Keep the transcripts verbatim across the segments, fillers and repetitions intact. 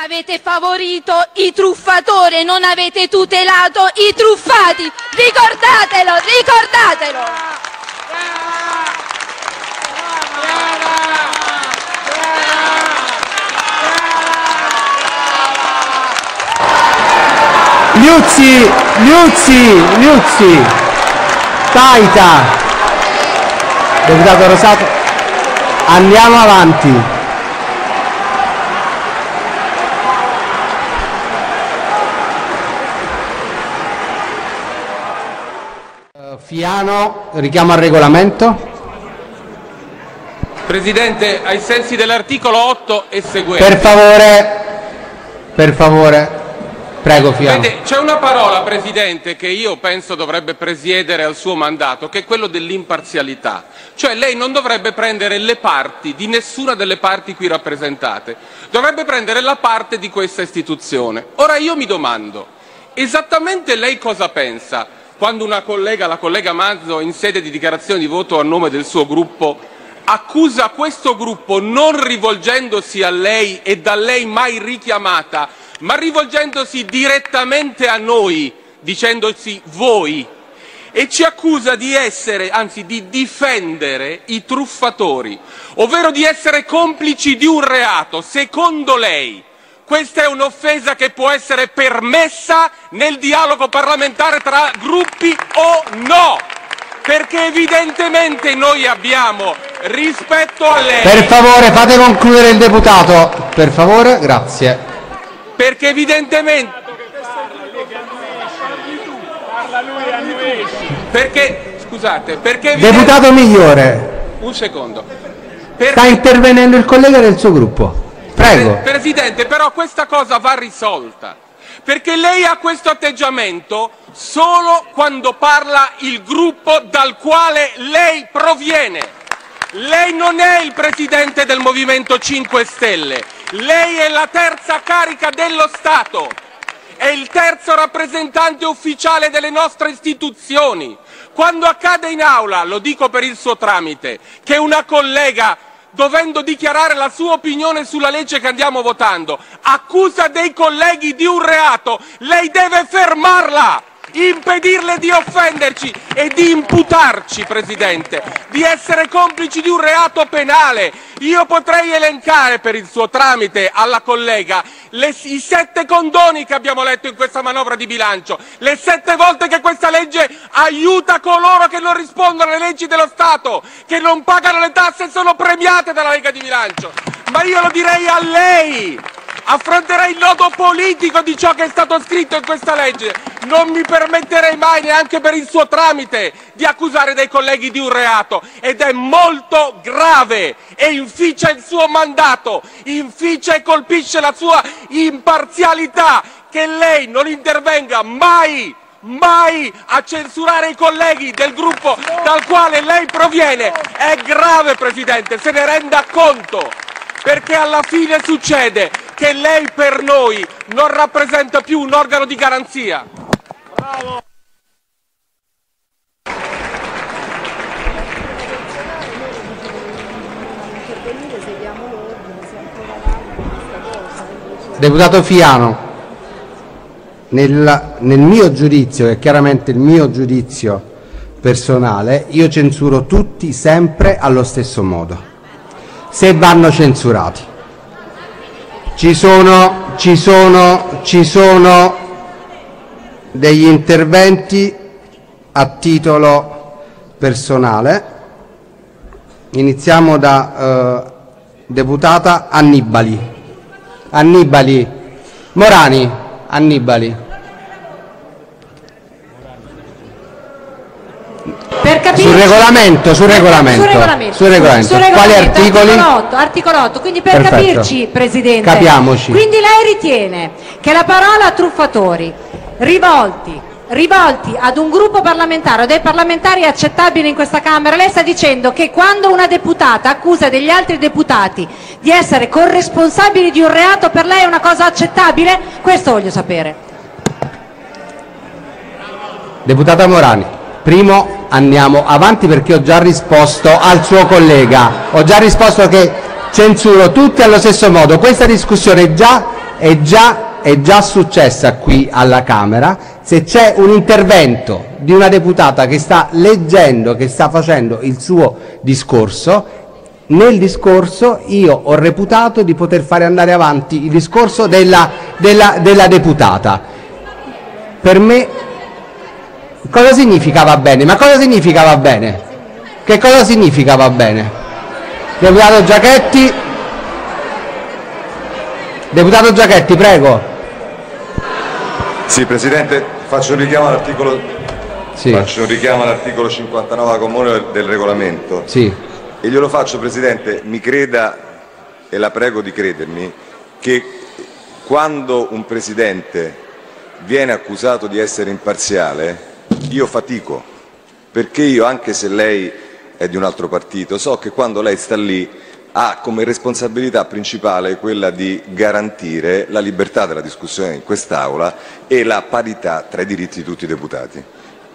Avete favorito i truffatori e non avete tutelato i truffati. Ricordatelo, ricordatelo. Liuzzi, Liuzzi, Liuzzi, Taita, deputato Rosato, andiamo avanti. Fiano, richiamo al regolamento. Presidente, ai sensi dell'articolo otto e seguenti. Per favore, per favore, prego Fiano. C'è una parola, Presidente, che io penso dovrebbe presiedere al suo mandato, che è quello dell'imparzialità. Cioè lei non dovrebbe prendere le parti di nessuna delle parti qui rappresentate, dovrebbe prendere la parte di questa istituzione. Ora io mi domando, esattamente lei cosa pensa quando una collega, la collega Manzo, in sede di dichiarazione di voto a nome del suo gruppo, accusa questo gruppo non rivolgendosi a lei e da lei mai richiamata, ma rivolgendosi direttamente a noi, dicendosi voi, e ci accusa di essere, anzi di difendere i truffatori, ovvero di essere complici di un reato. Secondo lei questa è un'offesa che può essere permessa nel dialogo parlamentare tra gruppi o no? Perché evidentemente noi abbiamo rispetto a lei... Per favore, fate concludere il deputato. Per favore, grazie. Perché evidentemente... Perché, scusate, perché... Deputato Migliore. Un secondo. Perché... Sta intervenendo il collega del suo gruppo. Prego. Presidente, però questa cosa va risolta, perché lei ha questo atteggiamento solo quando parla il gruppo dal quale lei proviene. Lei non è il Presidente del Movimento cinque Stelle, lei è la terza carica dello Stato, è il terzo rappresentante ufficiale delle nostre istituzioni. Quando accade in aula, lo dico per il suo tramite, che una collega, dovendo dichiarare la sua opinione sulla legge che andiamo votando, accusa dei colleghi di un reato, lei deve fermarla, impedirle di offenderci e di imputarci, Presidente, di essere complici di un reato penale. Io potrei elencare per il suo tramite alla collega le, i sette condoni che abbiamo letto in questa manovra di bilancio, le sette volte che questa legge aiuta coloro che non rispondono alle leggi dello Stato, che non pagano le tasse e sono premiate dalla Lega di bilancio. Ma io lo direi a lei, affronterei il nodo politico di ciò che è stato scritto in questa legge. Non mi permetterei mai, neanche per il suo tramite, di accusare dei colleghi di un reato, ed è molto grave e inficia il suo mandato, inficia e colpisce la sua imparzialità, che lei non intervenga mai, mai a censurare i colleghi del gruppo dal quale lei proviene. È grave, Presidente, se ne renda conto, perché alla fine succede che lei per noi non rappresenta più un organo di garanzia. Bravo. Deputato Fiano, nel, nel mio giudizio, che è chiaramente il mio giudizio personale, io censuro tutti sempre allo stesso modo, se vanno censurati. Ci sono, ci sono, ci sono degli interventi a titolo personale. Iniziamo da eh, deputata Annibali. Annibali. Morani. Annibali. Per capirci, sul regolamento, sul regolamento, sul regolamento, sul regolamento. sul regolamento, Quali articoli? Articolo otto, articolo otto. Quindi per Perfetto. capirci, Presidente, capiamoci. Quindi lei ritiene che la parola truffatori rivolti, rivolti ad un gruppo parlamentare o dei parlamentari è accettabile in questa Camera? Lei sta dicendo che quando una deputata accusa degli altri deputati di essere corresponsabili di un reato, per lei è una cosa accettabile? Questo voglio sapere. Deputata Morani. Primo andiamo avanti perché ho già risposto al suo collega, ho già risposto che censuro tutti allo stesso modo. Questa discussione già è già, è già successa qui alla Camera. Se c'è un intervento di una deputata che sta leggendo, che sta facendo il suo discorso, nel discorso io ho reputato di poter fare andare avanti il discorso della, della, della deputata. Per me, cosa significa va bene? Ma cosa significa va bene? Che cosa significa va bene? Deputato Giachetti, deputato Giachetti, prego. Sì, Presidente, faccio un richiamo all'articolo Sì. faccio un richiamo all'articolo cinquantanove comune del regolamento. Sì. E glielo faccio, Presidente, mi creda, e la prego di credermi, che quando un Presidente viene accusato di essere imparziale, io fatico, perché io, anche se lei è di un altro partito, so che quando lei sta lì ha come responsabilità principale quella di garantire la libertà della discussione in quest'Aula e la parità tra i diritti di tutti i deputati.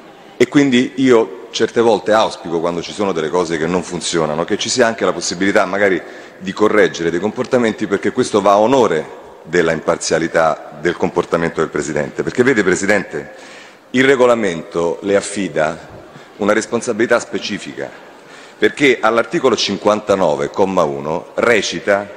E quindi io certe volte auspico, quando ci sono delle cose che non funzionano, che ci sia anche la possibilità magari di correggere dei comportamenti, perché questo va a onore della imparzialità del comportamento del Presidente. Perché vede, Presidente, il regolamento le affida una responsabilità specifica, perché all'articolo cinquantanove, comma uno, recita: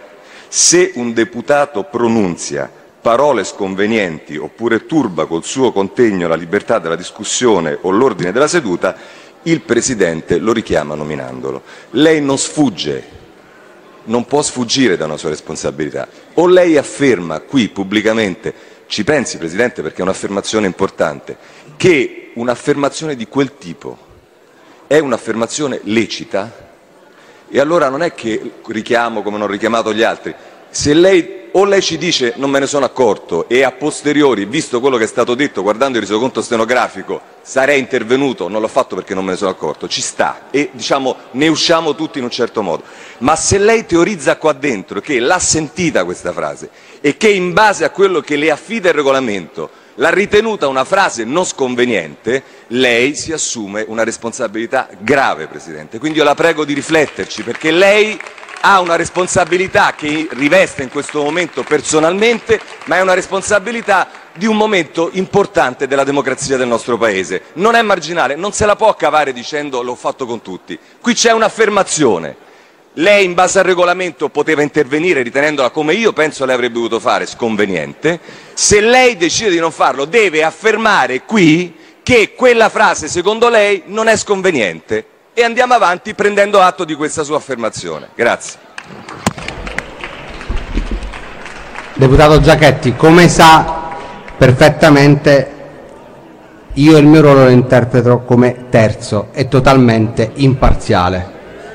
se un deputato pronunzia parole sconvenienti oppure turba col suo contegno la libertà della discussione o l'ordine della seduta, il Presidente lo richiama nominandolo. Lei non sfugge, non può sfuggire da una sua responsabilità. O lei afferma qui pubblicamente, ci pensi Presidente perché è un'affermazione importante, che un'affermazione di quel tipo è un'affermazione lecita, e allora non è che richiamo come non ho richiamato gli altri. Se lei o lei ci dice non me ne sono accorto e a posteriori, visto quello che è stato detto, guardando il resoconto stenografico, sarei intervenuto, non l'ho fatto perché non me ne sono accorto, ci sta, e diciamo ne usciamo tutti in un certo modo. Ma se lei teorizza qua dentro che l'ha sentita questa frase e che in base a quello che le affida il regolamento l'ha ritenuta una frase non sconveniente, lei si assume una responsabilità grave, Presidente. Quindi io la prego di rifletterci, perché lei ha una responsabilità che riveste in questo momento personalmente, ma è una responsabilità di un momento importante della democrazia del nostro Paese. Non è marginale, non se la può cavare dicendo l'ho fatto con tutti. Qui c'è un'affermazione. Lei in base al regolamento poteva intervenire ritenendola, come io penso lei avrebbe dovuto fare, sconveniente. Se lei decide di non farlo, deve affermare qui che quella frase secondo lei non è sconveniente. E andiamo avanti prendendo atto di questa sua affermazione. Grazie. Deputato Giachetti, come sa perfettamente, io il mio ruolo lo interpreto come terzo e totalmente imparziale.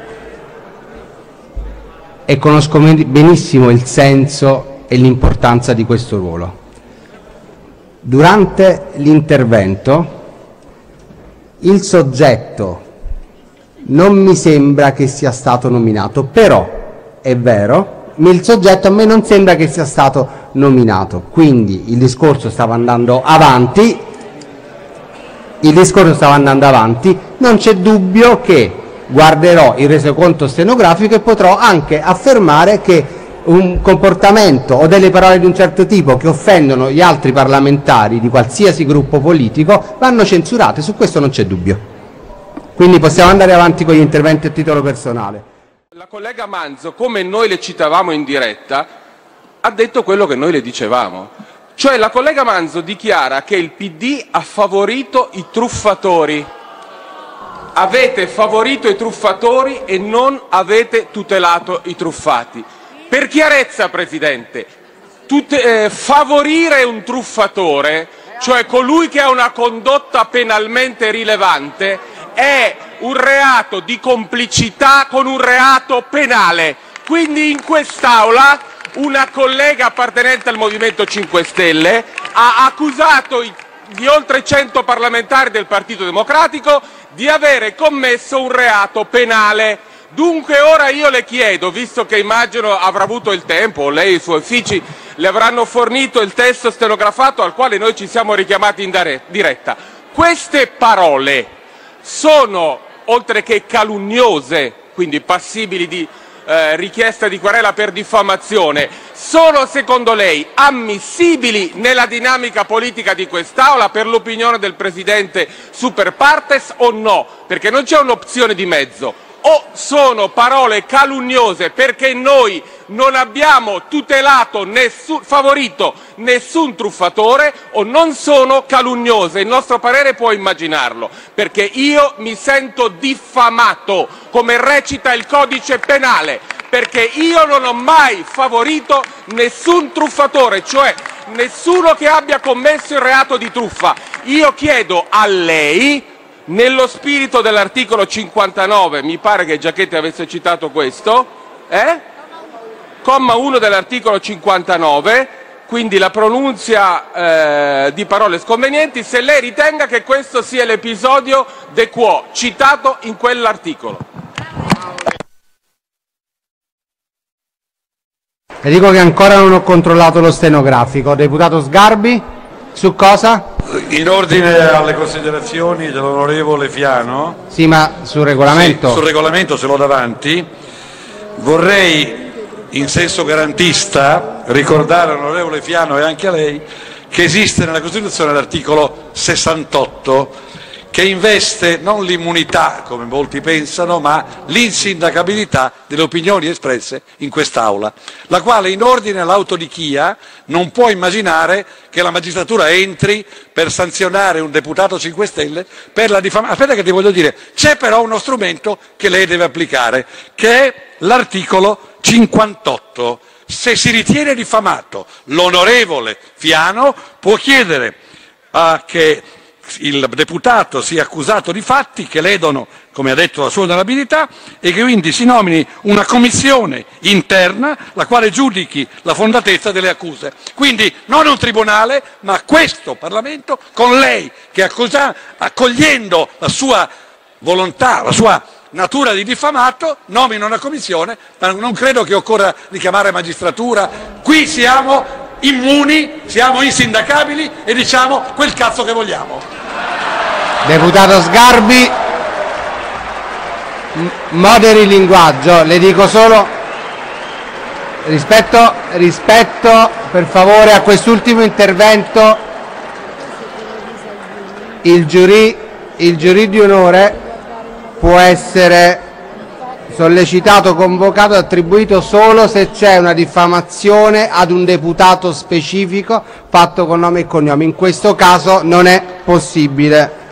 E conosco benissimo il senso e l'importanza di questo ruolo. Durante l'intervento, il soggetto non mi sembra che sia stato nominato, però è vero, il soggetto a me non sembra che sia stato nominato, quindi il discorso stava andando avanti, il discorso stava andando avanti, non c'è dubbio che guarderò il resoconto stenografico e potrò anche affermare che un comportamento o delle parole di un certo tipo che offendono gli altri parlamentari di qualsiasi gruppo politico vanno censurate, su questo non c'è dubbio. Quindi possiamo andare avanti con gli interventi a titolo personale. La collega Manzo, come noi le citavamo in diretta, ha detto quello che noi le dicevamo. Cioè la collega Manzo dichiara che il P D ha favorito i truffatori. Avete favorito i truffatori e non avete tutelato i truffati. Per chiarezza, Presidente, tute, eh, favorire un truffatore, cioè colui che ha una condotta penalmente rilevante, è un reato di complicità con un reato penale. Quindi in quest'Aula una collega appartenente al Movimento cinque Stelle ha accusato gli oltre cento parlamentari del Partito Democratico di avere commesso un reato penale. Dunque ora io le chiedo, visto che immagino avrà avuto il tempo, o lei e i suoi uffici le avranno fornito il testo stenografato al quale noi ci siamo richiamati in diretta, queste parole sono, oltre che calunniose, quindi passibili di eh, richiesta di querela per diffamazione sono secondo lei ammissibili nella dinamica politica di quest'Aula per l'opinione del Presidente super partes o no? Perché non c'è un'opzione di mezzo. O sono parole calunniose perché noi non abbiamo tutelato, nessun, favorito nessun truffatore, o non sono calunniose. Il nostro parere può immaginarlo, perché io mi sento diffamato, come recita il codice penale, perché io non ho mai favorito nessun truffatore, cioè nessuno che abbia commesso il reato di truffa. Io chiedo a lei, nello spirito dell'articolo cinquantanove, mi pare che Giachetti avesse citato questo, eh? comma uno dell'articolo cinquantanove, quindi la pronunzia eh, di parole sconvenienti, se lei ritenga che questo sia l'episodio de quo citato in quell'articolo. Le dico che ancora non ho controllato lo stenografico. Deputato Sgarbi, su cosa? In ordine alle considerazioni dell'onorevole Fiano. Sì, ma sul regolamento. Sì, sul regolamento ce l'ho davanti. Vorrei, in senso garantista, ricordare all'onorevole Fiano e anche a lei che esiste nella Costituzione l'articolo sessantotto che investe non l'immunità, come molti pensano, ma l'insindacabilità delle opinioni espresse in quest'Aula, la quale in ordine all'autodichia non può immaginare che la magistratura entri per sanzionare un deputato cinque Stelle per la diffamazione. Aspetta che ti voglio dire, c'è però uno strumento che lei deve applicare, che è l'articolo cinquantotto. Se si ritiene diffamato, l'onorevole Fiano può chiedere a che il deputato sia accusato di fatti che ledono, come ha detto, la sua onorabilità, e che quindi si nomini una commissione interna la quale giudichi la fondatezza delle accuse. Quindi non un tribunale, ma questo Parlamento con lei che accusa, accogliendo la sua volontà, la sua natura di diffamato, nomina una commissione, ma non credo che occorra richiamare magistratura. Qui siamo immuni, siamo insindacabili e diciamo quel cazzo che vogliamo. Deputato Sgarbi, moderi il linguaggio, le dico solo rispetto, rispetto per favore a quest'ultimo intervento, il giurì, il giurì di onore può essere sollecitato, convocato e attribuito solo se c'è una diffamazione ad un deputato specifico fatto con nome e cognome. In questo caso non è possibile.